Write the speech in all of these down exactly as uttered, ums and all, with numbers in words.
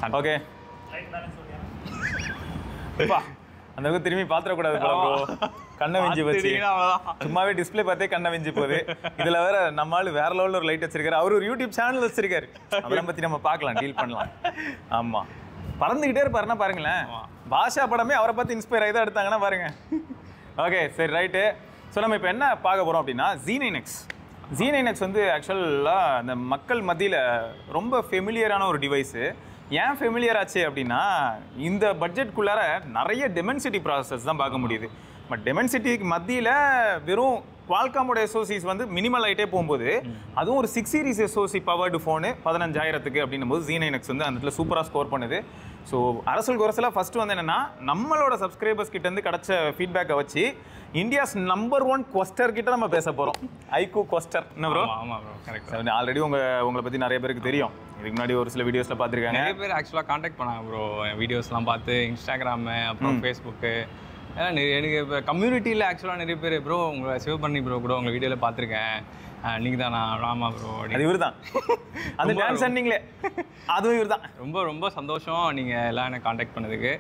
Okay அந்த அளவுக்கு திரும்பி பாத்திரக்கூடாது ப்ரோ. கண்ணை விஞ்சி வச்சு சும்மாவே டிஸ்பிளே பார்த்தே கண்ணை விஞ்சி போகுது. இதுல வேற நம்ம ஆளு வேற லெவலில் ஒரு லைட் வச்சிருக்காரு. அவர் ஒரு யூடியூப் சேனல் வச்சிருக்காரு. அதெல்லாம் பத்தி நம்ம பார்க்கலாம், டீல் பண்ணலாம். ஆமா, பறந்துகிட்டே இருப்பாருன்னா பாருங்களேன். பாஷா படமே அவரை பார்த்து இன்ஸ்பயர் ஆகி தான் எடுத்தாங்கன்னா பாருங்க. ஓகே சரி ரைட்டு. ஸோ நம்ம இப்போ என்ன பார்க்க போகிறோம் அப்படின்னா Z nine X. Z nine X வந்து ஆக்சுவலாக அந்த மக்கள் மத்தியில் ரொம்ப ஃபெமிலியரான ஒரு டிவைஸு. ஏன் ஃபெமிலியர் ஆச்சு அப்படின்னா இந்த பட்ஜெட்குள்ளார நிறைய டெமென்சிட்டி ப்ராசஸர்ஸ் தான் பார்க்க முடியுது. பட் டெமென்சிட்டிக்கு மத்தியில் வெறும் குவால்காமோட எஸ்ஓசிஸ் வந்து மினிமல் ஆகிட்டே போகும்போது அதுவும் ஒரு six series SOC powered phone பதினஞ்சாயிரத்துக்கு அப்படின்னும் போது Z nine X வந்து அந்த இடத்துல சூப்பராக ஸ்கோர் பண்ணுது. ஸோ அரசல் குரசலாக ஃபஸ்ட்டு வந்து என்னென்னா நம்மளோட சப்ஸ்கிரைபர்ஸ் கிட்டேருந்து கிடச்ச ஃபீட்பேக்கை வச்சு இந்தியாஸ் நம்பர் ஒன் கொஸ்டர் கிட்ட நம்ம பேச போகிறோம். ஐக்கூ கொஸ்டர் என்ன ப்ரோ? ஆமாம் ப்ரோ, கரெக்ட். ஆல்ரெடி உங்கள் உங்களை பற்றி நிறைய பேருக்கு தெரியும். இதுக்கு முன்னாடி ஒரு சில வீடியோஸில் பார்த்துருக்காங்க. நிறைய பேர் ஆக்சுவலாக காண்டாக்ட் பண்ணாங்க ப்ரோ. வீடியோஸ்லாம் பார்த்து இன்ஸ்டாகிராமு அப்புறம் ஃபேஸ்புக்கு ஏன்னா எனக்கு இப்போ கம்யூனிட்டியில் ஆக்சுவலாக நிறைய பேர் ப்ரோ உங்களை சேவ் பண்ணி ப்ரோ கூட உங்கள் வீடியோவில் பார்த்துருக்கேன், நீங்கள் தான் நான் ராமா ப்ரோ. அது இவர் தான் அந்த டான்ஸ் நீங்களே, அதுவும் இவர் தான். ரொம்ப ரொம்ப சந்தோஷம் நீங்கள் எல்லாம் எனக்கு காண்டாக்ட் பண்ணதுக்கு.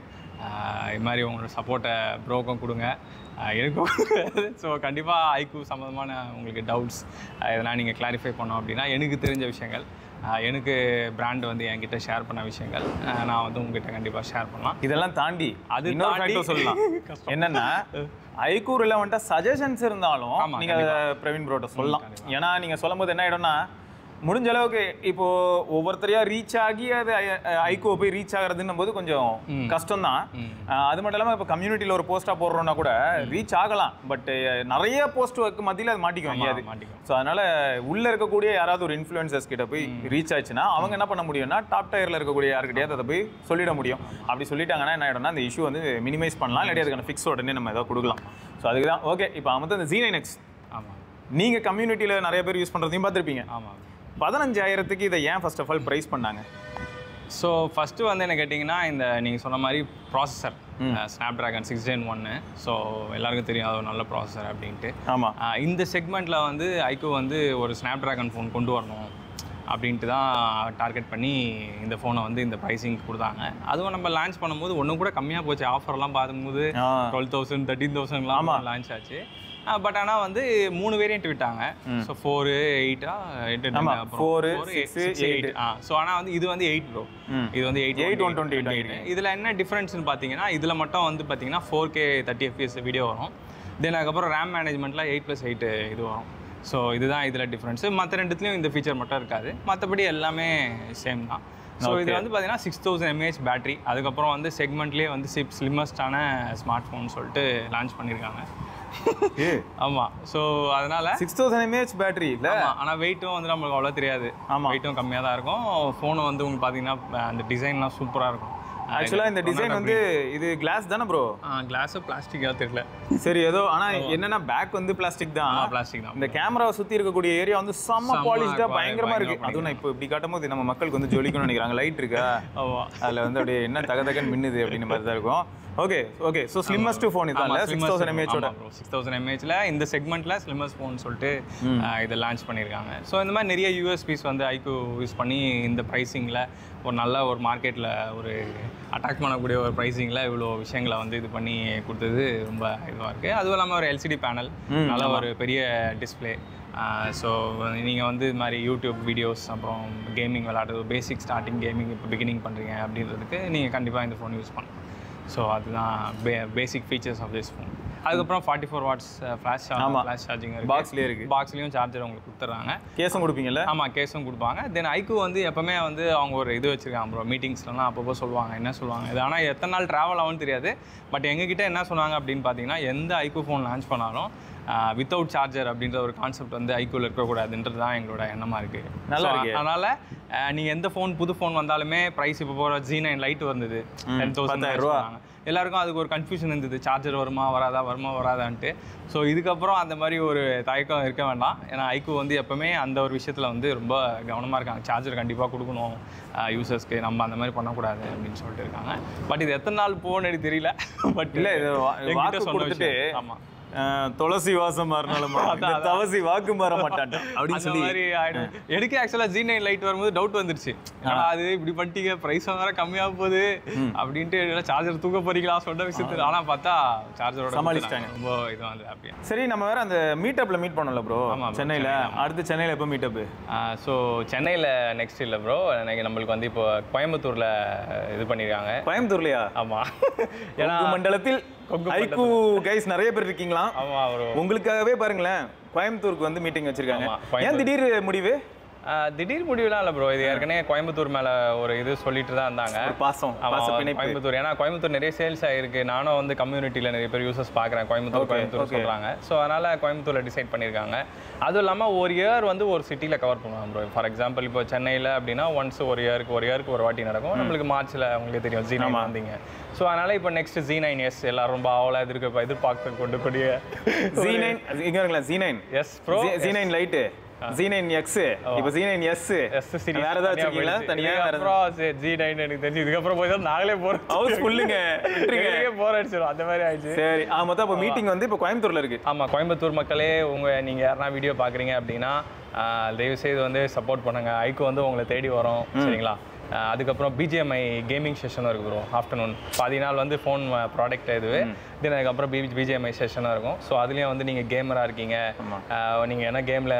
இது மாதிரி உங்களோட சப்போர்ட்டை ப்ரோக்கும் கொடுங்க, எனக்கும். ஸோ கண்டிப்பாக ஐக்கூ சம்மந்தமான உங்களுக்கு டவுட்ஸ் இதெல்லாம் நீங்கள் கிளாரிஃபை பண்ணோம் அப்படின்னா எனக்கு தெரிஞ்ச விஷயங்கள், எனக்கு பிராண்ட் வந்து என்கிட்ட ஷேர் பண்ண விஷயங்கள் நான் வந்து உங்ககிட்ட கண்டிப்பாக ஷேர் பண்ணலாம். இதெல்லாம் தாண்டி அது இன்னொரு ஃபேக்டர் சொல்லலாம். என்னன்னா ஐக்கூ ரிலவெண்ட்டாக சஜஷன்ஸ் இருந்தாலும் நீங்கள் பிரவீன் ப்ரோட்ட சொல்லலாம். ஏன்னா நீங்கள் சொல்லும் போது என்ன ஆகிடும்னா முடிஞ்ச அளவுக்கு இப்போ ஒவ்வொருத்தரையா ரீச் ஆகி அது ஐக்கூ போய் ரீச் ஆகுறதுன்னும் போது கொஞ்சம் கஷ்டம் தான். அது மட்டும் இல்லாமல் இப்போ கம்யூனிட்டியில் ஒரு போஸ்ட்டாக போடுறோன்னா கூட ரீச் ஆகலாம். பட் நிறைய போஸ்ட் ஒர்க்கு மத்தியில் அது மாட்டிக்கும் எங்கேயாவது. ஸோ அதனால உள்ள இருக்கக்கூடிய யாராவது ஒரு இன்ஃப்ளூயன்சர்ஸ் கிட்ட போய் ரீச் ஆச்சுன்னா அவங்க என்ன பண்ண முடியும்னா டாப் டயரில் இருக்கக்கூடிய யாருக்கிட்டையாவது அதை போய் சொல்லிட முடியும். அப்படி சொல்லிட்டாங்கன்னா என்ன ஆகிடும்னா அந்த இஷ்யூ வந்து மினிமைஸ் பண்ணலாம், இல்லாட்டி அதுக்கான ஃபிக்ஸ் உடனே நம்ம ஏதாவது கொடுக்கலாம். ஸோ அதுக்கு தான் ஓகே. இப்போ வந்து அந்த Z nine X ஆமாம் நீங்கள் கம்யூனிட்டியில் நிறைய பேர் யூஸ் பண்ணுறதையும் பார்த்துருப்பீங்க. ஆமாம், பதினஞ்சாயிரத்துக்கு இதை ஏன் ஃபர்ஸ்ட் ஆஃப் ஆல் ப்ரைஸ் பண்ணாங்க? ஸோ ஃபஸ்ட்டு வந்து என்ன கேட்டிங்கன்னா இந்த நீங்கள் சொன்ன மாதிரி processor Snapdragon six gen ஒன்று. ஸோ எல்லாருக்கும் தெரியும் அது ஒரு நல்ல ப்ராசஸர் அப்படின்ட்டு. ஆமாம், இந்த செக்மெண்ட்டில் வந்து ஐக்கூ வந்து ஒரு ஸ்னாப் ட்ராகன் ஃபோன் கொண்டு வரணும் அப்படின்ட்டு தான் டார்கெட் பண்ணி இந்த ஃபோனை வந்து இந்த ப்ரைஸிங் கொடுத்தாங்க. அதுவும் நம்ம லான்ச் பண்ணும்போது ஒன்றும் கூட கம்மியாக போச்சு. ஆஃபர்லாம் பார்க்கும்போது டுவெல் தௌசண்ட் தேர்ட்டீன் தௌசண்ட்லாம் லான்ச் ஆச்சு. பட் ஆனால் வந்து மூணு வேரியன்ட் விட்டாங்க. ஸோ ஃபோரு எயிட்டா எயிட் ஃபோர் சிக்ஸ் எயிட். ஆ ஸோ ஆனால் வந்து இது வந்து எயிட் ப்ரோ. இது வந்து eight eight one twenty eight. இதில் என்ன டிஃப்ரென்ஸ்னு பார்த்தீங்கன்னா இதில் மட்டும் வந்து பார்த்தீங்கன்னா four K thirty FPS video வரும். தென் அதுக்கப்புறம் ரேம் மேனேஜ்மெண்ட்டில் எயிட் ப்ளஸ் எயிட் இது வரும். ஸோ இதுதான் இதில் டிஃப்ரென்ஸு. மற்ற ரெண்டுத்துலேயும் இந்த ஃபீச்சர் மட்டும் இருக்காது, மற்றபடி எல்லாமே சேம் தான். ஸோ இது வந்து பார்த்தீங்கன்னா சிக்ஸ் தௌசண்ட் எம்ஏஹெச் பேட்டரி. அதுக்கப்புறம் வந்து செக்மெண்ட்லேயே வந்து சிப் ஸ்லிம்மஸ்டான ஸ்மார்ட் ஃபோன் சொல்லிட்டு லான்ச் பண்ணியிருக்காங்க. ஆமாம், ஸோ அதனால் சிக்ஸ் தௌசண்ட் எம்ஏஹெச் பேட்டரி இல்லை. ஆனால் வெயிட்டும் வந்து நம்மளுக்கு அவ்வளோ தெரியாது. ஆமாம், வெயிட்டும் கம்மியாக தான் இருக்கும். ஃபோனும் வந்து உங்களுக்கு பார்த்தீங்கன்னா அந்த டிசைன்லாம் சூப்பராக இருக்கும். ஆக்சுவலாக இந்த டிசைன் வந்து இது கிளாஸ் தானே ப்ரோ? கிளாஸு பிளாஸ்டிக்காக தெரியல. சரி ஏதோ, ஆனால் என்னன்னா பேக் வந்து பிளாஸ்டிக் தான். பிளாஸ்டிக் தான். இந்த கேமராவை சுற்றி இருக்கக்கூடிய ஏரியா வந்து செம்ம பாலிஷ்டாக பயங்கரமாக இருக்குது. அதுவும் நான் இப்போ இப்படி காட்டும் போது நம்ம மக்களுக்கு வந்து ஜொலிக்கணும்னு நினைக்கிறாங்க. லைட் இருக்கா அதில் வந்து அப்படியே என்ன தக தகன்னு மின்னுது அப்படின்னு மாதிரி தான் இருக்கும். Okay okay. So slimmest phone இதான் சிக்ஸ் தௌசண்ட் எம்ஏஹெச்சோட சிக்ஸ் தௌசண்ட் எம்ஏஹெச்சில் இந்த செக்மெண்ட்டில் ஸ்லிம்மஸ்ட் ஃபோன் சொல்லிட்டு இதை லான்ச் பண்ணியிருக்காங்க. ஸோ இந்த மாதிரி நிறைய யூஎஸ்பிஸ் வந்து ஐக்கூ யூஸ் பண்ணி இந்த ப்ரைஸிங்கில் ஒரு நல்ல ஒரு மார்க்கெட்டில் ஒரு அட்டாக் பண்ணக்கூடிய ஒரு ப்ரைஸிங்கில் இவ்வளோ விஷயங்களை வந்து இது பண்ணி கொடுத்தது ரொம்ப இதுவாக இருக்குது. அதுவும் இல்லாமல் ஒரு எல்சிடி பேனல், நல்ல ஒரு பெரிய டிஸ்பிளே. ஸோ நீங்கள் வந்து இது மாதிரி யூடியூப் வீடியோஸ் அப்புறம் கேமிங் விளையாடுறது, பேசிக் ஸ்டார்டிங் கேமிங் இப்போ பிகினிங் பண்ணுறீங்க அப்படின்றதுக்கு நீங்கள் கண்டிப்பாக இந்த ஃபோன் யூஸ் பண்ணலாம். ஸோ அதுதான் பே basic features of this phone. அதுக்கப்புறம் forty four watts flash flash charging இருக்குது. பாக்ஸ்லேயே இருக்குது. பாக்ஸ்லேயும் சார்ஜர் உங்களுக்கு கொடுத்துட்றாங்க. கேஸும் கொடுப்பீங்கல்ல? ஆமாம், கேஸும் கொடுப்பாங்க. தென் ஐக்கூ வந்து எப்போவுமே வந்து அவங்க ஒரு இது வச்சுருக்காங்க ப்ரோ, மீட்டிங்ஸ்லாம் அப்பப்போ சொல்லுவாங்க. என்ன சொல்லுவாங்க இது, ஆனால் எத்தனை நாள் ட்ராவல் ஆகும்னு தெரியாது. பட் எங்ககிட்ட என்ன சொன்னாங்க அப்படின்னு பார்த்தீங்கன்னா எந்த ஐக்கூ ஃபோன் லான்ச் பண்ணாலும் வித்தவுட் சார்ஜர் அப்படின்ற ஒரு கான்செப்ட் வந்து ஐக்கூவில் இருக்கக்கூடாதுன்றது தான் எங்களோட எண்ணமாக இருக்குது. நல்லா இருக்கு. அதனால் நீங்கள் எந்த ஃபோன் புது ஃபோன் வந்தாலுமே ப்ரைஸ் இப்போ போகிற ஜி நைன் லைட் வந்தது டென் தௌசண்ட் ரூபா. எல்லாருக்கும் அதுக்கு ஒரு கன்ஃபியூஷன் இருந்தது, சார்ஜர் வருமா வராதா வருமா வராதான்ட்டு. ஸோ இதுக்கப்புறம் அந்த மாதிரி ஒரு தயக்கம் இருக்க வேண்டாம். ஏன்னா ஐக்கூ வந்து எப்போவுமே அந்த ஒரு விஷயத்தில் வந்து ரொம்ப கவனமாக இருக்காங்க. சார்ஜர் கண்டிப்பாக கொடுக்கணும் யூசர்ஸ்க்கு, நம்ம அந்த மாதிரி பண்ணக்கூடாது அப்படின்னு சொல்லிட்டு இருக்காங்க. பட் இது எத்தனை நாள் போகணுன்னு தெரியல. பட் இல்லை இது வாக்கு கொடுத்துட்டு ஆமாம் துளசி வாசம் மாறினாலும் தவசி வாக்கு மாற மாட்டான் அப்படின்னு சொல்லி மாதிரி ஆயிடும். எனக்கு ஆக்சுவலா ஜி நைன் லைட் வரும்போது டவுட் வந்துருச்சு, அது இப்படி பண்ணிட்டீங்க பிரைஸ் வேற கம்மியாக போகுது அப்படின்ட்டு சார்ஜர் தூக்க போறீங்களா சொன்ன விஷயத்துல. ஆனா பார்த்தா சார்ஜரோட சமாளிச்சிட்டாங்க. ரொம்ப இது வந்து ஹாப்பியா. சரி, நம்ம வேற அந்த மீட்டப்ல மீட் பண்ணல ப்ரோ சென்னையில. அடுத்து சென்னையில எப்போ மீட்டப்? ஸோ சென்னையில நெக்ஸ்ட் இல்லை ப்ரோ, எனக்கு நம்மளுக்கு வந்து இப்போ கோயம்புத்தூர்ல இது பண்ணிருக்காங்க. கோயம்புத்தூர்லயா? ஆமா, ஏன்னா மண்டலத்தில் ஐக்கு கைஸ் நிறைய பேர் இருக்கீங்களா? ஆமா ப்ரோ, உங்களுக்காகவே பாருங்களேன் கோயம்புத்தூருக்கு வந்து மீட்டிங் வச்சிருக்காங்க. ஏன் திடீர் முடிவு? திடீர் முடிவுலாம் இல்லை ப்ரோ, இது ஏற்கனவே கோயம்புத்தூர் மேலே ஒரு இது சொல்லிட்டு தான் இருந்தாங்க. பாசம் கோயம்புத்தூர், ஏன்னா கோயம்புத்தூர் நிறைய சேல்ஸ் ஆகிருக்கு. நானும் வந்து கம்யூனிட்டியில் நிறைய பேர் யூசர்ஸ் பார்க்குறேன் கோயம்புத்தூர் கோயம்புத்தூர் சொல்கிறாங்க. ஸோ அதனால் கோயம்புத்தூரில் டிசைட் பண்ணியிருக்காங்க. அதுவும் இல்லாமல் ஒரு இயர் வந்து ஒரு சிட்டியில் கவர் பண்ணுவாங்க ப்ரோ. ஃபார் எக்ஸாம்பிள் இப்போ சென்னையில் அப்படின்னா ஒன்ஸ் ஒரு இயருக்கு ஒரு இயருக்கு ஒரு வாட்டி நடக்கும். நம்மளுக்கு மார்ச்சில் உங்களுக்கு தெரியும் ஜி நைன் வந்தீங்க. ஸோ அதனால் இப்போ நெக்ஸ்ட் ஜி நைன் எஸ் எல்லாரும் ரொம்ப ஆவலாக எதிர்க்க எதிர்பார்த்து கொண்டு கூடிய ஜி நைன் இங்கே G nine S bro, G nine lite G nine X, இப்போ G nine S S series வேற ஏதாவது வச்சிருக்கீங்களா தனியா? அப்புறம் ஜி நைன் எனக்கு தெரிஞ்சு இதுக்கப்புறம் போய் தான் நாங்களே போறோம். ஹவுஸ் ஃபுல்லுங்க, போர் அடிச்சிடும் அந்த மாதிரி ஆயிடுச்சு. சரி, ஆ மொத்தம் இப்போ மீட்டிங் வந்து இப்போ கோயம்புத்தூர்ல இருக்கு. ஆமா, கோயம்புத்தூர் மக்களே, உங்க நீங்க யாரா வீடியோ பாக்குறீங்க அப்படின்னா தயவு செய்து வந்து சப்போர்ட் பண்ணுங்க. ஐக்கு வந்து உங்களை தேடி வரும், சரிங்களா? அதுக்கப்புறம் பிஜிஎம்ஐ கேமிங் செஷனும் இருக்கு ப்ரோ. ஆஃப்டர்நூன் பாதி நாள் வந்து ஃபோன் ப்ராடக்ட் இதுவே, தென் அதுக்கப்புறம் பி பிஜிஎம்ஐ செஷனாக இருக்கும். ஸோ அதுலேயும் வந்து நீங்கள் கேமராக இருக்கீங்க, நீங்கள் என்ன கேமில்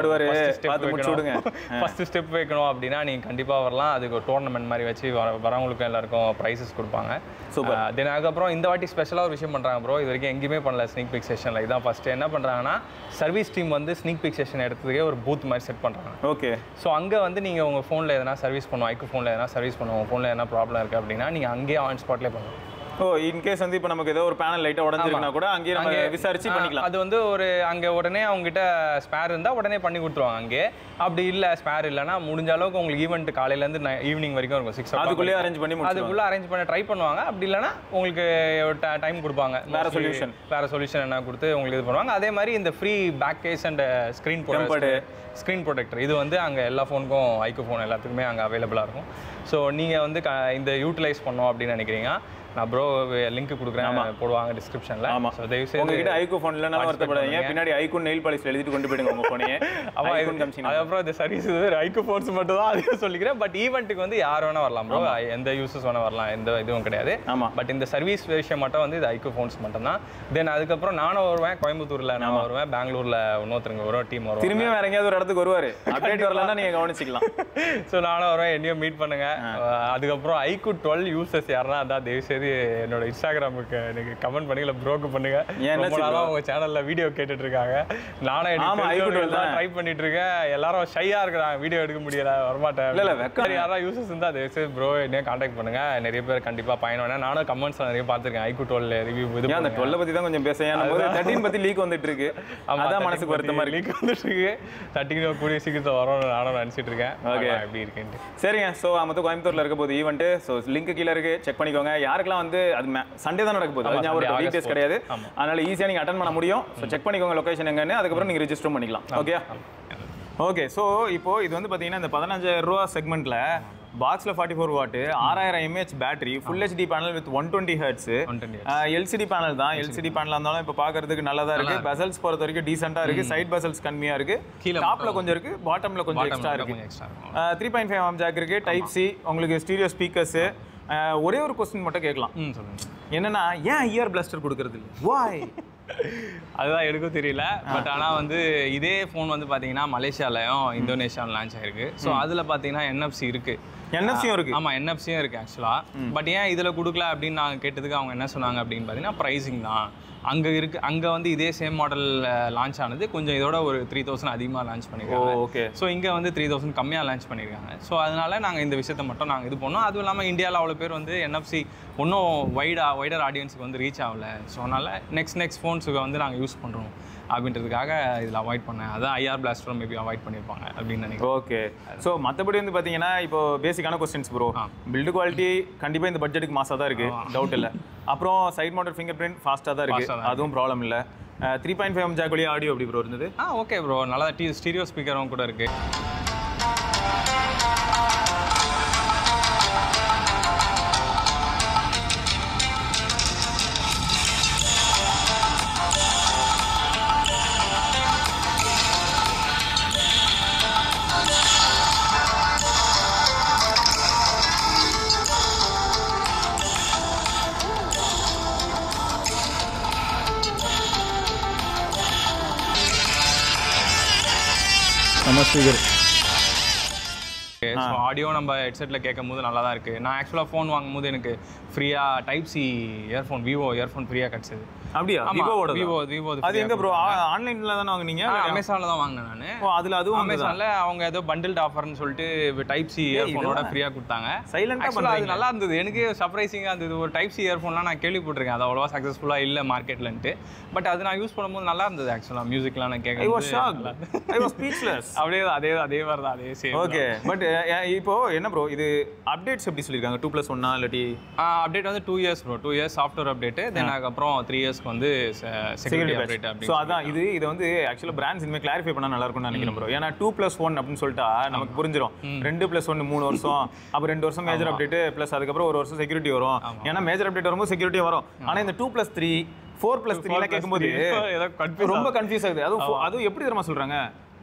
ஃபஸ்ட்டு ஸ்டெப் வைக்கணும் அப்படின்னா நீங்கள் கண்டிப்பாக வரலாம். அதுக்கு ஒரு டோர்னமெண்ட் மாதிரி வச்சு வர வரவங்களுக்கும் எல்லாருக்கும் ப்ரைஸஸ் கொடுப்பாங்க. சூப்பர். தென் அதுக்கப்புறம் இந்த வாட்டி ஸ்பெஷலாக ஒரு விஷயம் பண்ணுறாங்க ப்ரோ, இது வரைக்கும் எங்கேயுமே பண்ணல ஸ்னீக் பிக் செஷனில். இதான் ஃபஸ்ட்டு. என்ன பண்ணுறாங்கன்னா சர்வீஸ் டீம் வந்து ஸ்னீக் பிக் செஷன் எடுத்ததுக்கே ஒரு பூத் மாதிரி செட் பண்ணுறாங்க. ஓகே. ஸோ அங்கே வந்து நீங்கள் உங்கள் ஃபோனில் எதனா சர்வீஸ் பண்ணுவோம், ஐக்கு ஃபோனில் எதனா சர்வீஸ் பண்ணுவோம், ஃபோனில் எதனா ப்ராப்ளம் இருக்குது அப்படின்னா நீங்கள் அங்கேயே ஆன் ஸ்பாட்லேயே பண்ணுவோம். ஓ, இன் கேஸ் வந்து இப்போ நமக்கு ஏதோ ஒரு பேனல் லைட்டா உடைஞ்சிருக்குனா கூட அங்கேயே நம்ம விசாரிச்சு பண்ணிக்கலாம். அது வந்து ஒரு அங்கே உடனே அவங்க கிட்ட ஸ்பேர் இருந்தால் உடனே பண்ணி கொடுத்துருவாங்க அங்கே. அப்படி இல்லை ஸ்பேர் இல்லைன்னா முடிஞ்ச அளவுக்கு உங்களுக்கு ஈவெண்ட் காலையிலேருந்து ஈவினிங் வரைக்கும் இருக்கும். சிக்ஸ் அதுக்குள்ளே அரேஞ்ச் பண்ணி அதுக்குள்ளே அரேஞ்ச் பண்ண ட்ரை பண்ணுவாங்க. அப்படி இல்லைனா உங்களுக்கு டைம் கொடுப்பாங்க, வேற சொல்யூஷன் வேற சொல்யூஷன் என்ன கொடுத்து உங்களுக்கு இது பண்ணுவாங்க. அதே மாதிரி இந்த free back case and screen protector screen protector இது வந்து அங்கே எல்லா ஃபோனுக்கும் ஐக்கு ஃபோன் எல்லாத்துக்குமே அங்கே அவைலபிளாக இருக்கும். ஸோ நீங்கள் வந்து இந்த யூட்டிலைஸ் பண்ணோம் அப்படின்னு நினைக்கிறீங்க, நான் ப்ரோ லிங்க் கொடுக்குறேன், போடுவாங்க டிஸ்கிரிப்ஷன்ல. ஆமா, சோ தயவு செய்து உங்ககிட்ட ஐக்கு ஃபோன் இல்லனா வருத்தப்படாதீங்க, பின்னாடி ஐக்கு நெயில் பாலிஷ் எழுதிட்டு கொண்டு போய்டுங்க உங்க ஃபோனையே. ஆமா, ஐக்கு கம்சினா அப்புறம் இந்த சர்வீஸ் ஐக்கு ஃபோன்ஸ் மட்டும் தான் அது சொல்லிக்கிறேன். பட் ஈவென்ட்க்கு வந்து யார் வேணா வரலாம் ப்ரோ, எந்த யூசர்ஸ் வேணா வரலாம், எந்த இதுவும் கிடையாது. பட் இந்த சர்வீஸ் விஷயம் மட்டும் வந்து இது ஐக்கு ஃபோன்ஸ் மட்டும் தான். தென் அதுக்கப்புறம் நானும் வருவேன் கோயம்புத்தூர்ல, நான் வருவேன் பெங்களூர்ல, இன்னொருத்தருங்க ஒரு டீம் வருவாங்க. திரும்பி வேற எங்கேயாவது ஒரு இடத்துக்கு வருவாரு, அப்டேட் வரலன்னா நீங்க கவனிச்சிக்கலாம். சோ நானும் வருவேன், என்னையும் மீட் பண்ணுங்க. அதுக்கப்புறம் ஐக்கு டுவெல் யூசர்ஸ் யாரா அதான் தயவு செய்து என்னோட இன்ஸ்டாகிராமுக்கு எனக்கு கமெண்ட் பண்ணி இல்லை ப்ரோக்கு பண்ணுங்க. ரொம்ப நாளாக உங்கள் சேனலில் வீடியோ கேட்டுட்டு இருக்காங்க. நானும் எனக்கு ட்ரை பண்ணிட்டு இருக்கேன். எல்லாரும் ஷையாக இருக்கிறாங்க, வீடியோ எடுக்க முடியல, வரமாட்டேன். இல்லை இல்லை வெக்கம் யாராவது யூசர்ஸ் இருந்தால் அது சரி ப்ரோ என்னையே காண்டாக்ட் பண்ணுங்க. நிறைய பேர் கண்டிப்பாக பயணம். நானும் கமெண்ட்ஸ் நிறைய பார்த்துருக்கேன் ஐக்கு டுவெல் ரிவ்யூ. இது அந்த டுவெல் பற்றி தான் கொஞ்சம் பேசுறேன். தேர்ட்டின் பற்றி லீக் வந்துட்டு இருக்கு, அதான் மனசுக்கு வருத்தமாக லீக் வந்துட்டு இருக்கு. தேர்ட்டின் கூடிய சீக்கிரத்தில் வரும் நானும் நினச்சிட்டு இருக்கேன். ஓகே, எப்படி இருக்குன்ட்டு. சரிங்க. ஸோ மொத்தம் கோயம்புத்தூரில் இருக்க போது ஈவெண்ட்டு. ஸோ லிங்க் கீழே இருக்கு, செக் பண்ணிக்கோங்க. யாருக்கெல்லாம் வந்து அது சண்டே தான் நடக்க போகுது, அது ஒரு வீக்டேஸ் கிடையாது. அதனால ஈஸியா நீங்க அட்டெண்ட் பண்ண முடியும். சோ செக் பண்ணிக்கோங்க லொகேஷன் எங்கன்னு, அதுக்கப்புறம் நீங்க ரெஜிஸ்டர் பண்ணிக்கலாம். Okay okay. ஸோ இப்போ இது வந்து பார்த்தீங்கன்னா இந்த பதினஞ்சாயிரம் ரூபா செக்மெண்ட்ல பாக்ஸில் ஃபார்ட்டி ஃபோர் வாட்டு, ஆறாயிரம் mAh battery, full HD panel with one twenty hertz, LCD panel தான். எல்சிடி பேனல் இருந்தாலும் இப்போ பார்க்கறதுக்கு நல்லா தான் இருக்கு. பெசல்ஸ் பொறுத்த வரைக்கும் டீசெண்டாக இருக்கு. சைட் பெசல்ஸ் கம்மியாக இருக்கு, டாப்ல கொஞ்சம் இருக்கு, பாட்டம்ல கொஞ்சம் எக்ஸ்ட்ரா இருக்கு. த்ரீ பாயிண்ட் ஃபைவ் ஆம் ஜாக் இருக்கு, டைப் சி, உங்களுக்கு ஸ்டீரியோ ஸ்பீக்கர்ஸ். ஒரே ஒரு கொஸ்டின் மட்டும் கேட்கலாம், என்னன்னா ஏன் இயர் பிளாஸ்டர் கொடுக்கறது இல்லை? வாய் அதுதான் எனக்கும் தெரியல. பட் ஆனால் வந்து இதே ஃபோன் வந்து பார்த்தீங்கன்னா மலேசியாலையும் இந்தோனேஷியாவில் லான்ச் ஆயிருக்கு. ஸோ அதில் பார்த்தீங்கன்னா என்எஃப்சி இருக்கு, என்எஃப்சியும் இருக்கு. ஆமாம், என்எஃப்சியும் இருக்கு ஆக்சுவலாக. பட் ஏன் இதில் கொடுக்கல அப்படின்னு நாங்கள் கேட்டதுக்கு அவங்க என்ன சொன்னாங்க அப்படின்னு பார்த்தீங்கன்னா ப்ரைஸிங் தான். அங்கே இருக்கு, அங்கே வந்து இதே சேம் மாடல் லான்ச் ஆனது கொஞ்சம் இதோட ஒரு த்ரீ தௌசண்ட் அதிகமாக லான்ச் பண்ணியிருக்காங்க. ஓகே. ஸோ இங்கே வந்து த்ரீ தௌசண்ட் கம்மியாக லான்ச் பண்ணியிருக்காங்க. ஸோ அதனால நாங்கள் இந்த விஷயத்தை மட்டும் நாங்கள் இது பண்ணோம். அதுவும் இல்லாமல் இந்தியாவில் அவ்வளோ பேர் வந்து என்எஃப்சி ஒன்றும் வைடா வைடர் ஆடியன்ஸுக்கு வந்து ரீச் ஆகலை. ஸோ அதனால் நெக்ஸ்ட் நெக்ஸ்ட் ஃபோன்ஸுக்கு வந்து நாங்கள் யூஸ் பண்ணுறோம் அப்படின்றதுக்காக இதில் அவாய்ட் பண்ணேன். அதான் ஐஆர் பிளாஸ்டரும் மேபி அவாய்ட் பண்ணியிருப்பாங்க அப்படின்னு நினைக்கிறேன். ஓகே. ஸோ மற்றபடி வந்து பார்த்தீங்கன்னா இப்போ பேசிக்கான கொஸ்டின்ஸ் ப்ரோ, பில்டு குவாலிட்டி கண்டிப்பாக இந்த பட்ஜெட்டுக்கு மாசாக தான் இருக்குது, டவுட் இல்லை. அப்புறம் சைட் மவுண்டட் ஃபிங்கர் பிரிண்ட் ஃபாஸ்ட்டாக தான் இருக்குது, அதுவும் ப்ராப்ளம் இல்லை. த்ரீ பாயிண்ட் ஃபைவ் ஜாக் வழியாக ஆடியோ எப்படி ப்ரோ இருந்தது? ஆ ஓகே ப்ரோ, நல்லா டி ஸ்டீரியோ ஸ்பீக்கரும் கூட இருக்குது. Normal speaker. ஸோ ஆடியோ நம்ம ஹெட்செட்டில் கேட்கும் போது நல்லா தான் இருக்குது. நான் ஆக்சுவலாக ஃபோன் வாங்கும் போது எனக்கு ஃப்ரீயாக type C earphone Vivo earphone ஃப்ரீயாக கிடச்சிது. அப்படியா? விவோவோட விவோ விவோ அது எங்க ப்ரோ? ஆன்லைன்ல தானே வாங்குனீங்க? அமேசானில் தான் வாங்கினேன் நான். ஓ அதுல அதுவும் அமேசானில் அவங்க ஏதோ பண்டில்ட் ஆஃபர்னு சொல்லிட்டு டைப் சி இயர்ஃபோனோட ஃப்ரீயாக கொடுத்தாங்க. சைலண்டாக ஆக்சுவலாக அது நல்லா இருந்தது. எனக்கு சர்ப்ரைசிங்காக இருந்தது. ஒரு டைப் சி இயர்ஃபோன்லாம் நான் கேள்விப்பட்டிருக்கேன், அது அவ்வளோவா சக்ஸஸ்ஃபுல்லாக இல்லை மார்க்கெட்லன்ட்டு. பட் அது நான் யூஸ் பண்ணும்போது நல்லா இருந்தது. ஆக்சுவலாக மியூசிக்லாம் நான் கேட்க அப்படியே அதே அதே மாதிரி தான் அதே சேம். ஓகே. பட் இப்போ என்ன ப்ரோ இது அப்டேட்ஸ் எப்படி சொல்லியிருக்காங்க? டூ ப்ளஸ் ஒன்னா இல்லாட்டி அப்டேட் வந்து two years bro. Two years software update. Then அதுக்கப்புறம் த்ரீ இயர்ஸ்க்கு வந்து செக்யூரிட்டி அப்டேட் அப்படி. ஸோ அதான் இது இதை வந்து ஆக்சுவலாக பிராண்ட்ஸ் இனிமேல் கிளாரிஃபை பண்ணால் நல்லா இருக்கும்னு நினைக்கிறேன் ப்ரோ. ஏன்னா டூ ப்ளஸ் ஒன் அப்படின்னு சொல்லிட்டா நமக்கு புரிஞ்சிடும். ரெண்டு ப்ளஸ் ஒன்று மூணு வருஷம், அப்போ ரெண்டு வருஷம் மேஜர் அப்டேட் ப்ளஸ் அதுக்கப்புறம் ஒரு வருஷம் செக்யூரிட்டி வரும். ஏன்னா மேஜர் அப்டேட் வரும்போது செக்யூரிட்டி வரும். ஆனால் இந்த two plus three four plus த்ரீலாம் கேட்கும்போது ரொம்ப கன்ஃபியூஸ் ஆகுது. அதுவும் அதுவும் எப்படி தெரியுமா சொல்றாங்க?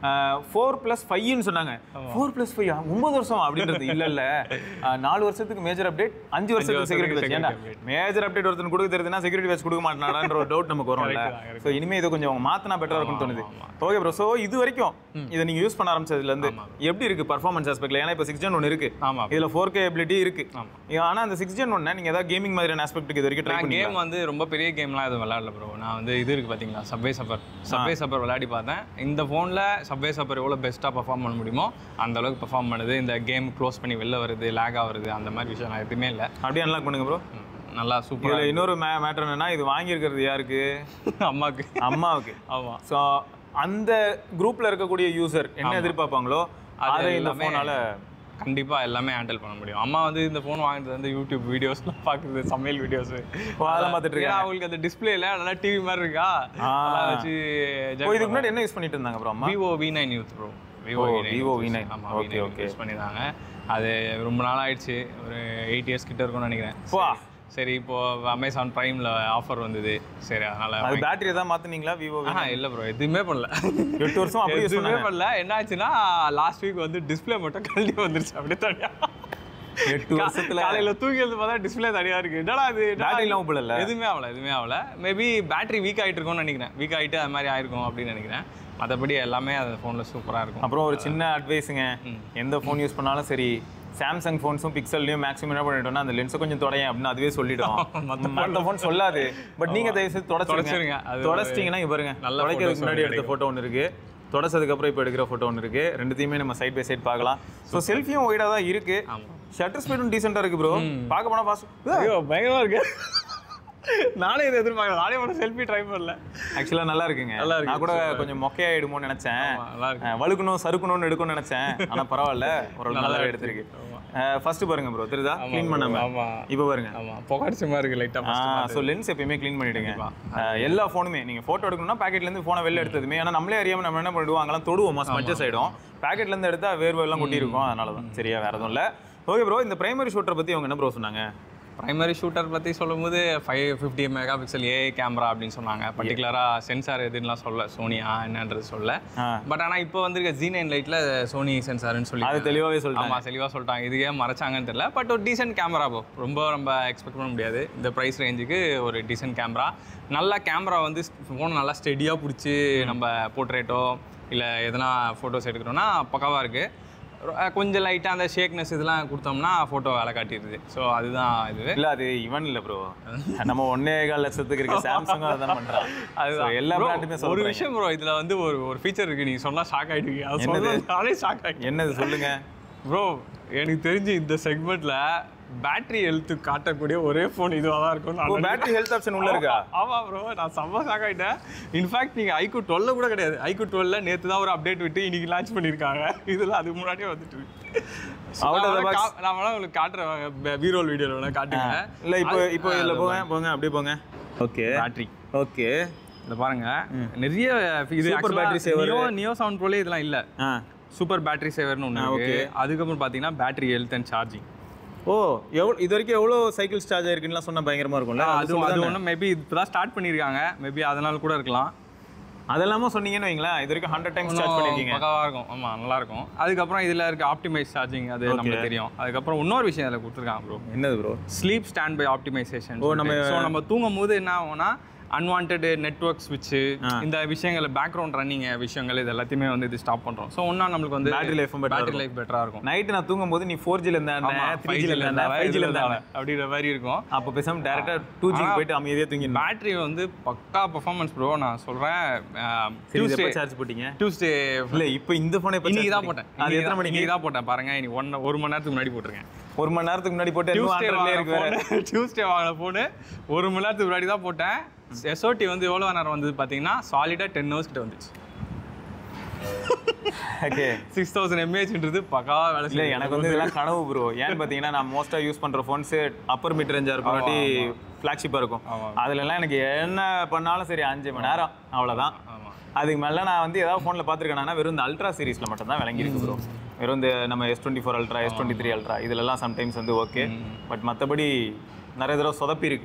ஃபோர் பிளஸ் ஃபைவ்னு சொன்னாங்க. ஃபோர் பிளஸ் ஃபைவ் ஒன்பது வருஷம் அப்படின்றது இல்லை இல்லை நாலு வருஷத்துக்கு மேஜர் அப்டேட், அஞ்சு வருஷத்துக்கு செக்யூரிட்டி பேட்ச். ஏன்னா மேஜர் அப்டேட் ஒருத்தன் கொடுக்க தெரியுதுன்னா செக்யூரிட்டி பேட்ச் கொடுக்க மாட்டானான்ற ஒரு டவுட் நமக்கு வரும்ல. ஸோ இனிமேல் இதை கொஞ்சம் மாற்றினா பெட்டராக இருக்கும்னு தோணுது. Okay bro. ஸோ இது வரைக்கும் இதை நீங்கள் யூஸ் பண்ண ஆரம்பிச்சதுலேருந்து எப்படி இருக்குது பர்ஃபார்மன்ஸ் ஆஸ்பெக்ட்ல? ஏன்னா இப்போ சிக்ஸ் ஜென் ஒன்று இருக்கு, இதில் ஃபோர் கே எபிலிட்டி இருக்கு. ஆனால் அந்த சிக்ஸ் ஜென் ஒன்று நீங்கள் ஏதாவது கேமிங் மாதிரியான ஆஸ்பெக்ட்டுக்கு இது வரைக்கும் ட்ரை பண்ணி? கேம் வந்து ரொம்ப பெரிய கேம்லாம் எதுவும் விளையாடல ப்ரோ. நான் வந்து இது இருக்குது பார்த்தீங்களா, சப்வே சஃபர். சப்வே சஃபர் விளையாடி பார்த்தேன். இந்த ஃபோனில் சப்வே சஃபர் எவ்வளோ பெஸ்ட்டாக பர்ஃபார்ம் பண்ண முடியுமோ அந்த அளவுக்கு பர்ஃபார்ம் பண்ணுது. இந்த கேம் க்ளோஸ் பண்ணி வெளில வருது, லேக் ஆகுறது, அந்த மாதிரி விஷயம் எதுவுமே இல்லை. அப்படியே அன்லாக் பண்ணுங்க ப்ரோ. நல்லா சூப்பர். இதில் இன்னொரு மே மேட்டர் என்னன்னா, இது வாங்கியிருக்கிறது யாருக்கு? அம்மாவுக்கு. அம்மாவுக்கு. ஆமாம். ஸோ அந்த குரூப்பில் இருக்கக்கூடிய யூசர் என்ன எதிர்பார்ப்பாங்களோ அதை இந்த ஃபோனால் கண்டிப்பாக எல்லாமே ஹேண்டில் பண்ண முடியும். அம்மா வந்து இந்த ஃபோன் வாங்கினது வந்து யூடியூப் வீடியோஸ்லாம் பார்க்குறது, சமையல் வீடியோஸ் அதெல்லாம் பார்த்துட்டு இருக்காங்க. அவங்களுக்கு அந்த டிஸ்பிளேல நல்லா டிவி மாதிரி இருக்கா வச்சு. இதுக்கு முன்னாடி என்ன யூஸ் பண்ணிட்டு இருந்தாங்க ப்ரோ? அம்மா Vivo V nine youth bro. Vivo Vivo V nine. ஆமாம், ஓகே ஓகே யூஸ் பண்ணியிருந்தாங்க. அது ரொம்ப நாள் ஆயிடுச்சு, ஒரு எயிட் இயர்ஸ் கிட்ட இருக்கும்னு நினைக்கிறேன். சரி இப்போ அமேசான் பிரைம்ல ஆஃபர் வந்தது, சரி அதனால அது பேட்டரி தான் மாத்துனீங்களா? விவோ ஆ இல்ல ப்ரோ, எதுவுமே பண்ணல. எட்டு வருஷம் அப்படியே எதுவுமே பண்ணல. என்ன ஆச்சுன்னா லாஸ்ட் வீக் வந்து டிஸ்பிளே மட்டும் கழட்டி வந்துருச்சு அப்படியே தனியா. எட்டு வருஷத்துல காலையில தூங்கி எழுந்து பார்த்தா டிஸ்பிளே தனியா இருக்கு. என்னடா இது? பேட்டரி இல்லாம போடல. எதுவுமே ஆகல, எதுவுமே ஆகல. மேபி பேட்டரி வீக் ஆயிட்டு இருக்கும்னு நினைக்கிறேன். வீக் ஆயிட்டு அது மாதிரி ஆயிருக்கும் அப்படின்னு நினைக்கிறேன். மற்றபடி எல்லாமே அந்த ஃபோனில் சூப்பராக இருக்கும். அப்புறம் ஒரு சின்ன அட்வைஸுங்க, எந்த ஃபோன் யூஸ் பண்ணாலும் சரி, சாம்சங் ஃபோன்ஸும் பிக்சல்லையும் மேக்ஸிமம் என்ன பண்ணிட்டோம்னா அந்த லென்ஸை கொஞ்சம் தொடையேன் அப்படின்னு அதுவே சொல்லிடும். மற்ற ஃபோன் சொல்லாது. பட் நீங்கள் தயவு செய்து தொடச்சிருங்க. தொடச்சிட்டிங்கன்னா இங்கே பாருங்க, தொடைக்கிறதுக்கு முன்னாடி எடுத்த ஃபோட்டோ ஒன்று இருக்குது, தொடச்சதுக்கப்புறம் இப்போ எடுக்கிற ஃபோட்டோ ஒன்று இருக்குது. ரெண்டுத்தையுமே நம்ம சைட் பை சைட் பார்க்கலாம். ஸோ செல்ஃபியும் ஒய்டாக தான் இருக்குது. ஷட்டர் ஸ்பீடும் டீசெண்டாக இருக்குது ப்ரோ. பார்க்க போனால் ஃபாஸ்ட் பயங்கரமாக இருக்கு. நானே இதை எதிர்பார்க்கல. நானே ஒன்றும் செல்ஃபி ட்ரை பண்ணல. ஆக்சுவலாக நல்லா இருக்குங்க. நான் கூட கொஞ்சம் மொக்கையாயிடுமோன்னு நினச்சேன், வழுக்கணும் சறுக்கணும்னு எடுக்கணும்னு நினச்சேன். ஆனால் பரவாயில்ல, ஒரு நல்லாவே எடுத்திருக்கு. ஃபர்ஸ்ட் பாருங்க ப்ரோ, தெரியுதா? க்ளீன் பண்ணாம இப்போ பாருங்க. ஆமா, புகார்ச்சிமா இருக்கு லைட்டா. ஸோ லென்ஸ் எப்பயுமே க்ளீன் பண்ணிடுங்க. எல்லா ஃபோனுமே நீங்கள் ஃபோட்டோ எடுக்கணும்னா பேக்கெட்லேருந்து ஃபோனை வெளில எடுத்ததுமே, ஏன்னா நம்மளே அறியாமல் நம்ம என்ன பண்ணிடுவோம், அங்கெல்லாம் தொடுவோம், ஸ்மட்சஸ் ஆகிடும். பேக்கெட்லேருந்து எடுத்தால் வேர்வை எல்லாம் கொட்டி இருக்கும், அதனால தான். சரியா, வேறு எதுவும் இல்லை. ஓகே ப்ரோ, இந்த பிரைமரி ஷூட்டரை பற்றி அவங்க என்ன ப்ரோ சொன்னாங்க? பிரைமரி ஷூட்டர் பற்றி சொல்லும்போது five fifty mega pixel AI camera அப்படின்னு சொன்னாங்க. பர்டிகுலராக சென்சார் எதுலாம் சொல்ல, சோனியா என்னன்றது சொல்ல. பட் ஆனால் இப்போ வந்துருக்க ஜி நைன் லைட்டில் சோனி சென்சார்னு சொல்லி அது தெளிவாகவே சொல்லிட்டாங்க. ஆமாம், தெளிவாக சொல்லிட்டாங்க. இதுக்கே மறைச்சாங்கன்னு தெரியல. பட் ஒரு டீசென்ட் கேமரா போ, ரொம்ப நம்ம எக்ஸ்பெக்ட் பண்ண முடியாது இந்த ப்ரைஸ் ரேஞ்சுக்கு. ஒரு டீசென்ட் கேமரா, நல்ல கேமரா வந்து ஃபோன் நல்லா ஸ்டெடியாக பிடிச்சி நம்ம போர்ட்ரேட்டோ இல்லை எதனா ஃபோட்டோஸ் எடுக்கிறோன்னா பக்காவாக இருக்குது. கொஞ்சம் லைட்டாக அந்த ஷேக்னஸ் இதெல்லாம் கொடுத்தோம்னா ஃபோட்டோ வேலை காட்டிடுது. ஸோ அதுதான் இது. இல்லை அது இவன் இல்லை ப்ரோ, நம்ம ஒன்னே கால் லட்சத்துக்கு இருக்க சாம்சங் அதான் பண்ணுறான். அதுதான் எல்லா பிராண்டுமே. ஒரு விஷயம் ப்ரோ, இதில் வந்து ஒரு ஒரு ஃபீச்சர் இருக்குது, நீங்கள் சொன்னால் ஷாக் ஆகிடுவீங்க. அது சொன்னாலே ஷாக் ஆகி. என்னது சொல்லுங்க ப்ரோ? எனக்கு தெரிஞ்சு இந்த செக்மெண்ட்டில் பேட்டரி ஹெல்த் காட்டக்கூடிய ஒரே ஃபோன் இதுவாக தான் இருக்கும். பேட்டரி ஹெல்த் ஆப்ஷன் உள்ள இருக்கா? ஆமாம் ப்ரோ, நான் செம்ம ஷாக் ஆகிட்டேன். இன்ஃபேக்ட் நீங்கள் ஐக்யூ டுவெல்ல கூட கிடையாது, ஐக்யூ டுவெல்ல நேற்று தான் ஒரு அப்டேட் விட்டு இன்னைக்கு லான்ச் பண்ணியிருக்காங்க. இதில் அதுக்கு முன்னாடியே வந்துட்டு நான் வேணா உங்களுக்கு காட்டுறேன், பீரோல் வீடியோவில் வேணா காட்டுங்க. இல்லை இப்போ இப்போ இதில் போங்க போங்க அப்படியே போங்க. ஓகே, பேட்டரி ஓகே, இதை பாருங்க. நிறைய இது super battery saver, neo seven ப்ரோலே இதெல்லாம் இல்லை. சூப்பர் பேட்டரி சேவர்னு ஒன்று இருக்கு. அதுக்கப்புறம் பார்த்தீங்கன்னா battery health and charging. Oh, எவ்வளோ இது வரைக்கும் எவ்வளோ சைக்கிள் சார்ஜ் ஆயிருக்குன்னு சொன்னால் பயங்கரமாக இருக்கும்ல? அது அது ஒன்றும் மேபி இப்போ தான் ஸ்டார்ட் பண்ணியிருக்காங்க, மேபி அதனால கூட இருக்கலாம். அதெல்லாம சொன்னீங்கன்னு வைங்களேன், இது வரைக்கும் ஹண்ட்ரட் டைம்ஸ் சார்ஜ் பண்ணிருக்கீங்க. பக்காவாக இருக்கும். ஆமாம், நல்லா இருக்கும். அதுக்கப்புறம் இதில் இருக்க ஆப்டிமைஸ் சார்ஜிங், அது நமக்கு தெரியும். அதுக்கப்புறம் இன்னொரு விஷயம் இதில் கொடுத்துருக்காங்க ப்ரோ. என்னது bro? Sleep stand by optimisation. Oh, நம்ம ஸோ நம்ம தூங்கும் போது என்ன ஆகும்னா அன்வான்ட் நெட்வொர்க் ஸ்விட்ச் இந்த விஷயங்கள் பேக்ரவுண்ட் ரன்னிங் விஷயங்கள் இது எல்லாத்தையுமே வந்து இது ஸ்டாப் பண்றோம். ஸோ ஒன்னா நம்மளுக்கு வந்து பேட்டரி லைஃப் பேட்டரி லைஃப் பெட்டரா இருக்கும். நைட்டு நான் தூங்கும் போது நீ ஃபோர் ஜில இருந்தா த்ரீ ஜில இருந்தா ஃபைவ் ஜில இருந்தா அப்படின்ற மாதிரி இருக்கும். அப்போ பேசாம டேரக்டா டூ ஜி போயிட்டு அமைதியா தூங்கி. பேட்டரி வந்து பக்கா பெர்ஃபார்மன்ஸ் ப்ரோ. நான் சொல்றேன் டியூஸ்டே சார்ஜ் போட்டீங்க? டியூஸ்டே இல்ல இப்போ இந்த போனே இன்னைக்கு தான் போட்டேன். அது எத்தனை மணிக்கு தான் போட்டேன் பாருங்க. இன்னைக்கு ஒன் ஒரு மணி நேரத்துக்கு முன்னாடி போட்டிருக்கேன். ஒரு மணி நேரத்துக்கு முன்னாடி போட்டு டியூஸ்டே வாங்கின போனு ஒரு மணி நேரத்துக்கு முன்னாடி தான் போட்டேன். எஸ்ஓடி வந்து எவ்வளோ நேரம் வந்தது பார்த்தீங்கன்னா சாலிடாக டென் ஹவர்ஸ் கிட்ட வந்துச்சு. ஓகே சிக்ஸ் தௌசண்ட் எம்ஏஹெச்ன்றது பக்காவா வேலை இல்லை. எனக்கு வந்து இதெல்லாம் கனவு ப்ரோ. ஏன்னு பார்த்தீங்கன்னா நான் மோஸ்ட்டாக யூஸ் பண்ணுற ஃபோன்ஸு அப்பர் மீட் ரேஞ்சாக இருக்கும், வாட்டி ஃப்ளாக்ஷிப்பாக இருக்கும். அதுலலாம் எனக்கு என்ன பண்ணாலும் சரி அஞ்சு மணி நேரம் அவ்வளோதான். அதுக்கு மேலே நான் வந்து ஏதாவது ஃபோனில் பார்த்துருக்கேன்னா வெறும் இந்த அல்ட்ரா சீரீஸில் மட்டும் தான் விளங்கியிருக்கு ப்ரோ. வெறும் இந்த நம்ம S twenty four ultra S twenty three ultra இதிலெல்லாம் சம்டைம்ஸ் வந்து ஓகே. பட் மற்றபடி நிறைய தடவை சொதப்பி இருக்கு.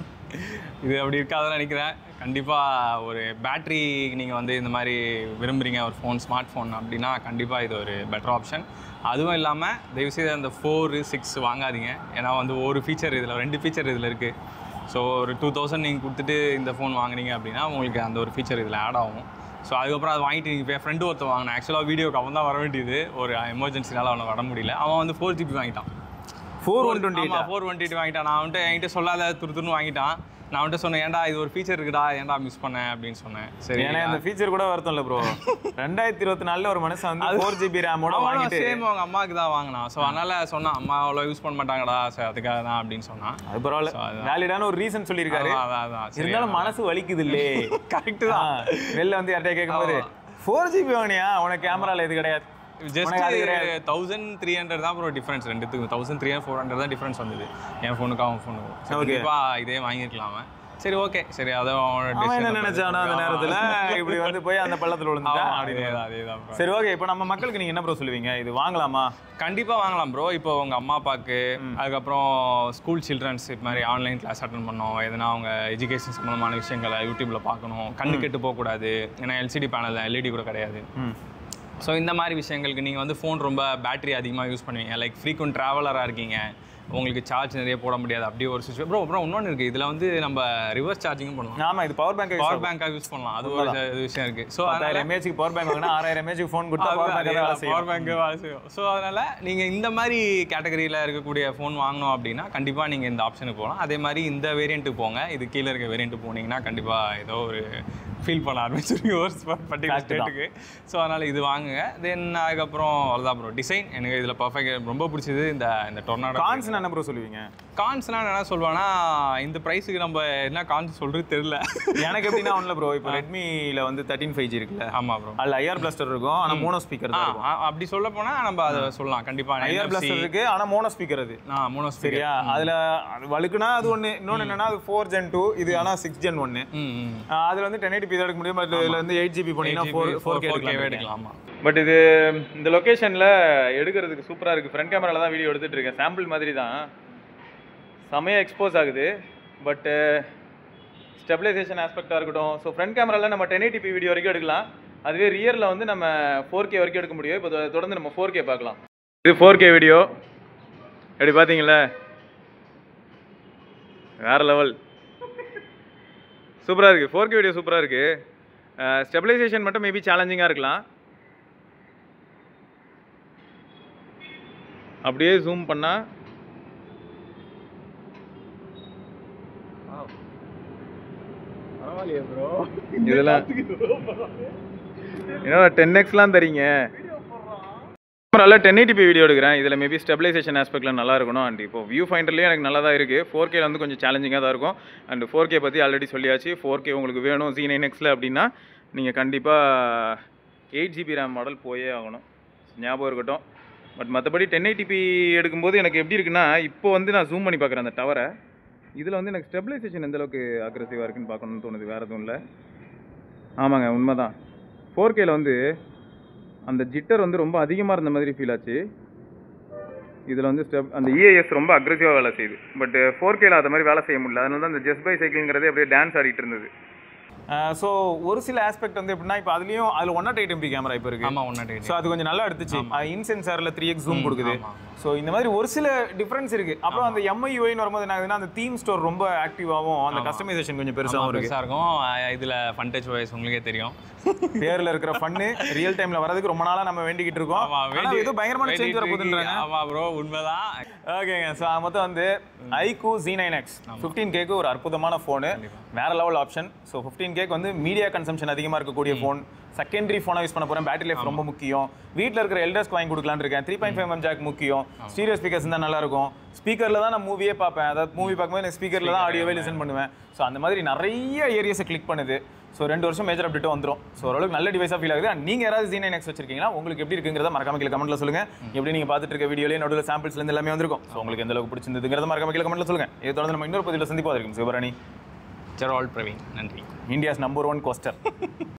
இது அப்படி இருக்காதுன்னு நினைக்கிறேன். கண்டிப்பாக ஒரு பேட்ரி நீங்கள் வந்து இந்த மாதிரி விரும்புகிறீங்க ஒரு ஃபோன் ஸ்மார்ட் ஃபோன் அப்படின்னா கண்டிப்பாக இது ஒரு பெட்டர் ஆப்ஷன். அதுவும் இல்லாமல் தயவுசெய்து அந்த ஃபோரு சிக்ஸ் வாங்காதீங்க. ஏன்னா வந்து ஒரு ஃபீச்சர் இதில் ரெண்டு ஃபீச்சர் இதில் இருக்குது. ஸோ ஒரு டூ தௌசண்ட் நீங்கள் கொடுத்துட்டு இந்த ஃபோன் வாங்குனீங்க அப்படின்னா உங்களுக்கு அந்த ஒரு ஃபீச்சர் இதில் ஆட் ஆகும். ஸோ அதுக்கப்புறம் அதை வாங்கிட்டு நீங்கள் இப்போ ஃப்ரெண்டு ஒருத்தர் வாங்கினேன். ஆக்சுவலாக வீடியோக்கு அவன் தான் வர வேண்டியது, ஒரு எமர்ஜென்சினால அவனை வர முடியல. அவன் வந்து ஃபோர் ஜிபி வாங்கிட்டான். Four one twenty four one twenty வாங்கிட்டான். நான் வந்துட்டு என்கிட்ட சொல்லாத துரு துருன்னு வாங்கிட்டான். நான் வந்துட்டு சொன்னேன், ஏன்டா இது ஒரு ஃபீச்சர் இருக்குடா, ஏன்டா மிஸ் பண்ணேன் அப்படின்னு சொன்னேன். சரி, ஏன்னா இந்த ஃபீச்சர் கூட வருத்தம் இல்லை ப்ரோ. ரெண்டாயிரத்தி இருபத்தி நாலுல ஒரு மனுஷன் வந்து ஃபோர் ஜிபி ரேமோட வாங்கிட்டு சேம் அவங்க அம்மாவுக்கு தான் வாங்கினான். ஸோ அதனால சொன்னான், அம்மா அவ்வளோ யூஸ் பண்ண மாட்டாங்கடா, சரி அதுக்காக தான் அப்படின்னு சொன்னான். அது பரவாயில்ல, வேலிடான ஒரு ரீசன் சொல்லியிருக்காரு. இருந்தாலும் மனசு வலிக்குது இல்லையே. கரெக்டு தான். வெளில வந்து யார்கிட்ட கேட்கும்போது ஃபோர் ஜிபி வாங்கினியா, உனக்கு கேமரால இது கிடையாது, ஜஸ்ட் தௌசண்ட் த்ரீ ஹண்ட்ரட் தான் ப்ரோ டிஃப்ரென்ஸ். ரெண்டுத்துக்கு thousand three hundred four hundred தான் டிஃப்ரென்ஸ் வந்தது என் ஃபோனுக்கு அவன் ஃபோனுக்கும். கண்டிப்பாக இதே வாங்கியிருக்கலாமா. சரி ஓகே, சரி அதான் என்ன நினைச்சானா அந்த நேரத்துல இப்படி வந்து போய் அந்த பள்ளத்துல விழுந்துட்டான். அதேதான். சரி ஓகே, இப்போ நம்ம மக்களுக்கு நீங்க என்ன ப்ரோ சொல்லுவீங்க, இது வாங்கலாமா? கண்டிப்பா வாங்கலாம் ப்ரோ. இப்போ உங்க அம்மா அப்பாவுக்கு, அதுக்கப்புறம் ஸ்கூல் சில்ட்ரன்ஸ் இது மாதிரி ஆன்லைன் கிளாஸ் அட்டன் பண்ணோம், எதனா அவங்க எஜுகேஷன் சம்பந்தமான விஷயங்களை யூடியூப்ல பார்க்கணும், கண்ணு கெட்டு போகக்கூடாது, ஏன்னா எல்சிடி பேனல் எல்இடி கூட கிடையாது. ஸோ இந்த மாதிரி விஷயங்களுக்கு நீங்கள் வந்து ஃபோன் ரொம்ப பேட்டரி அதிகமாக யூஸ் பண்ணுவீங்க, லைக் ஃப்ரீக்வெண்ட் ட்ராவலராக இருக்கீங்க, உங்களுக்கு சார்ஜ் நிறைய போட முடியாது, அப்படியே ஒரு சுச்சுவேஷன். ப்ரோ அப்புறம் இன்னொன்று இருக்குது, இதில் வந்து நம்ம ரிவர்ஸ் சார்ஜிங்கும் பண்ணலாம். ஆமாம், இது பவர் பேங்க் பவர் பேங்காக யூஸ் பண்ணலாம். அது ஒரு விஷயம் இருக்குது. ஸோ ஆறாயிரம் எம்ஏஹெச்க்கு பவர் பேங்க் வாங்கினா ஆறாயிரம் எம்ஏஹெச்க்கு ஃபோன் கொடுத்தா பவர் பேங்க் பவர் பேங்க் வேலை செய்யும். ஸோ அதனால் நீங்கள் இந்த மாதிரி கேட்டகரியில் இருக்கக்கூடிய ஃபோன் வாங்கணும் அப்படின்னா கண்டிப்பாக நீங்கள் இந்த ஆப்ஷனுக்கு போகலாம். அதே மாதிரி இந்த வேரியண்ட்டுக்கு போங்க. இது கீழே இருக்க வேரியண்ட்டு போனீங்கன்னா கண்டிப்பாக ஏதோ ஒரு ஃபீல் பண்ண ஆரம்பிச்சிருக்கீங்க ஒரு பர்டிகுலர் ஸ்டேட்டுக்கு. ஸோ அதனால் இது வாங்குங்க. தென் அதுக்கப்புறம் அவ்வளோதான் ப்ரோ. டிசைன் எனக்கு இதில் பர்ஃபெக்ட் ரொம்ப பிடிச்சது. இந்த இந்த டொர்னாடோ. கான்ஸ் என்ன ப்ரோ சொல்லுவீங்க? கான்ஸ்லாம் என்ன சொல்லுவானா, இந்த ப்ரைஸுக்கு நம்ம என்ன கான்ஸ் சொல்கிறது தெரியல. எனக்கு எப்படின்னா ஒன்றும் ப்ரோ, இப்போ ரெட்மியில் வந்து தேர்ட்டின் ஃபைவ் ஜி இருக்குல்ல. ஆமாம் ப்ரோ. அதில் ஐஆர் பிளாஸ்டர் இருக்கும், ஆனால் மோனோ ஸ்பீக்கர் தான் இருக்கும். அப்படி சொல்ல போனால் நம்ம அதை சொல்லலாம் கண்டிப்பாக. ஐஆர் பிளாஸ்டர் இருக்கு, ஆனால் மோனோ ஸ்பீக்கர் அது. ஆ மோனோ சரியா? அதில் அது வழுக்குனா அது ஒன்று. இன்னொன்று என்னன்னா அது ஃபோர் ஜென் டூ, இது ஆனால் சிக்ஸ் ஜென் ஒன்று. அதில் வந்து டென் எயிட்டி பி தான் எடுக்க முடியும். பட் இதில் வந்து எயிட் ஜிபி போனீங்கன்னா ஃபோர் ஃபோர் கே எடுக்கலாம். பட் இது இந்த லொக்கேஷனில் எடுக்கிறதுக்கு சூப்பராக இருக்குது. ஃப்ரண்ட் கேமராவில் தான் வீடியோ எடுத்துகிட்டு இருக்கேன். சாம்பிள் மாதிரி தான், செமையாக எக்ஸ்போஸ் ஆகுது. பட்டு ஸ்டெபிலைசேஷன் ஆஸ்பெக்டாக இருக்கட்டும். ஸோ ஃப்ரண்ட் கேமராவில் நம்ம டென் எயிட்டி பி வீடியோ வரைக்கும் எடுக்கலாம். அதுவே ரியரில் வந்து நம்ம ஃபோர் கே வரைக்கும் எடுக்க முடியும். இப்போ தொடர்ந்து நம்ம ஃபோர் கே பார்க்கலாம். இது ஃபோர் கே வீடியோ எப்படி பார்த்தீங்களா? வேறு லெவல், சூப்பராக இருக்குது. ஃபோர் கே வீடியோ சூப்பராக இருக்குது. ஸ்டெபிலைசேஷன் மட்டும் மேபி சேலஞ்சிங்காக இருக்கலாம். அப்படியே ஜூம் பண்ணால் இதெல்லாம் என்ன டென் எக்ஸ்லாம் தரீங்க. கேமரால டென் எயிட்டி பி வீடியோ எடுக்கிறேன். இதில் மேபி ஸ்டெபிலைசேஷன் ஆஸ்பெக்டில் நல்லா இருக்கணும். அண்ட் இப்போ வியூ ஃபைண்டர்லேயே எனக்கு நல்லா தான் இருக்குது. ஃபோர் கே வந்து கொஞ்சம் சேலஞ்சிங்காக தான் இருக்கும். அண்ட் ஃபோர் கே பற்றி ஆல்ரெடி சொல்லியாச்சு. ஃபோர் கே உங்களுக்கு வேணும் ஜி நைன் எக்ஸில் அப்படின்னா நீங்கள் கண்டிப்பாக எயிட் ஜிபி ரேம் மாடல் போயே ஆகணும், ஞாபகம் இருக்கட்டும். பட் மற்றபடி டென் எயிட்டி பி எடுக்கும்போது எனக்கு எப்படி இருக்குன்னா, இப்போ வந்து நான் ஜூம் பண்ணி பார்க்குறேன் அந்த டவரை. இதில் வந்து எனக்கு ஸ்டெபிலைசேஷன் எந்தளவுக்கு அக்ரெசிவாக இருக்குன்னு பார்க்கணுன்னு தோணுது, வேறு எதுவும் இல்லை. ஆமாங்க, உண்மை தான். ஃபோர் கேல வந்து அந்த ஜிட்டர் வந்து ரொம்ப அதிகமாக இருந்த மாதிரி ஃபீல் ஆச்சு. இதில் வந்து ஸ்டெப் அந்த இஏஎஸ் ரொம்ப அக்ரெசிவாக வேலை செய்யுது. பட் ஃபோர் கேல அது மாதிரி வேலை செய்ய முடியல. அதனால தான் அந்த ஜஸ்ட் பை சைக்கிள்ங்கிறதே அப்படியே டான்ஸ் ஆடிட்டு இருந்தது. ஸோ ஒரு சில ஆஸ்பெக்ட் வந்து எப்படின்னா இப்போ அதுலயும் அதுல one nought eight MP camera இப்போ இருக்கு. ஆமா ஒன் நாட் எயிட். ஸோ அது கொஞ்சம் நல்லா எடுத்துச்சு. இன் சென்சார்ல த்ரீ எக்ஸ் ஜூம் கொடுக்குது. ஸோ இந்த மாதிரி ஒரு சில டிஃபரன்ஸ் இருக்கு. அப்புறம் அந்த எம்ஐயூஐன்னு வரும்போது என்ன ஆகுதுன்னா அந்த தீம் ஸ்டோர் ரொம்ப ஆக்டிவாகவும் அந்த கஸ்டமைசேஷன் கொஞ்சம் பெருசாகவும் இருக்கு. பெருசாக இருக்கும். இதுல ஃபன் டச் வாய்ஸ் உங்களுக்கே தெரியும். பேர்ல இருக்கிற ஃபன்னு ரியல் டைம்ல வரதுக்கு ரொம்ப நாளா நம்ம வேண்டிக்கிட்டு இருக்கோம். ஆனா ஏதோ பயங்கரமான சேஞ்ச் வர போகுதுன்றாங்க. ஆமா ப்ரோ உண்மைதான். ஓகேங்க. ஸோ மொத்தம் வந்து iQOO Z nine X fifteen கேக்கு ஒரு அற்புதமான ஃபோனு, வேற லெவல் ஆப்ஷன். ஸோ ஃபிஃப்டீன் கேக்கு வந்து மீடியா கன்சம்ஷன் அதிகமாக இருக்கக்கூடிய ஃபோன். செகண்டரி ஃபோனை யூஸ் பண்ண போகிறேன். பேட்டரி லைஃப் ரொம்ப முக்கியம். வீட்டில் இருக்கிற எல்டர்ஸ்க்கு வாங்கி கொடுக்கலான்னு இருக்கேன். Three point five M jack முக்கியம். ஸ்டீரியோ ஸ்பீக்கர்ஸ் தான் நல்லா இருக்கும். ஸ்பீக்கரில் தான் நான் மூவியே பார்ப்பேன். அதாவது மூவி பார்க்கும்போது எனக்கு ஸ்பீக்கரில் தான் ஆடியோவே லிசன் பண்ணுவேன். ஸோ அந்த மாதிரி நிறைய ஏரியாஸை கிளிக் பண்ணுது. ஸோ ரெண்டு வருஷம் மேஜர் அப்டேட்டும் வந்துடும். ஸோ ஓரளவுக்கு நல்ல டிவைஸாக ஃபீல் ஆகுது. நீங்கள் யாராவது ஜி நைன் எக்ஸ் வச்சிருக்கீங்கன்னா உங்களுக்கு எப்படி இருக்குங்கிறத மறக்காம கீழே கமெண்ட்ல சொல்லுங்க. எப்படி நீங்கள் பார்த்துட்டு இருக்க வீடியோலேயே நடுவில் சாம்பிள்ஸ்லேருந்து எல்லாமே வந்திருக்கும். ஸோ உங்களுக்கு எந்த அளவுக்கு பிடிச்சிருந்ததுங்கிறத மறக்காம கீழே கமெண்ட்ல சொல்லுங்க. இதை தொடர்ந்து நம்ம இன்னொரு பதிவில் சந்திப்போம். இருக்கும் சிவராணி ஜெரால்ட் பிரவீன். நன்றி. India's number one coaster.